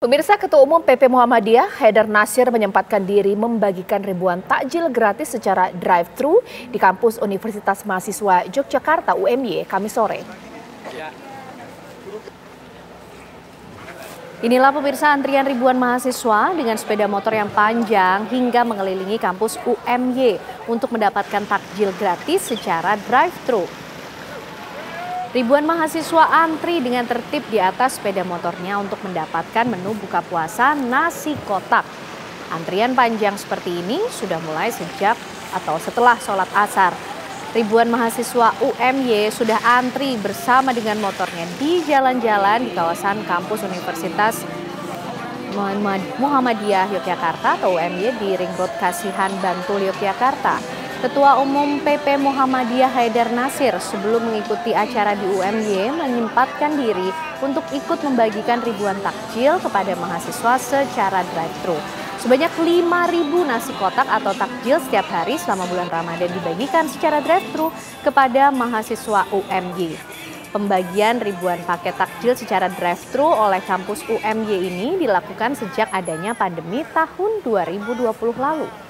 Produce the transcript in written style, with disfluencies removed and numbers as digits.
Pemirsa, Ketua Umum PP Muhammadiyah Haidar Nasir menyempatkan diri membagikan ribuan takjil gratis secara drive-thru di kampus Universitas Mahasiswa Yogyakarta UMY Kamis sore. Inilah pemirsa antrian ribuan mahasiswa dengan sepeda motor yang panjang hingga mengelilingi kampus UMY untuk mendapatkan takjil gratis secara drive-thru. Ribuan mahasiswa antri dengan tertib di atas sepeda motornya untuk mendapatkan menu buka puasa nasi kotak. Antrian panjang seperti ini sudah mulai sejak atau setelah sholat asar. Ribuan mahasiswa UMY sudah antri bersama dengan motornya di jalan-jalan di kawasan kampus Universitas Muhammadiyah Yogyakarta atau UMY di Ring Road Kasihan Bantul Yogyakarta. Ketua Umum PP Muhammadiyah Haidar Nasir sebelum mengikuti acara di UMY menyempatkan diri untuk ikut membagikan ribuan takjil kepada mahasiswa secara drive-thru. Sebanyak 5.000 nasi kotak atau takjil setiap hari selama bulan Ramadan dibagikan secara drive-thru kepada mahasiswa UMY. Pembagian ribuan paket takjil secara drive-thru oleh kampus UMY ini dilakukan sejak adanya pandemi tahun 2020 lalu.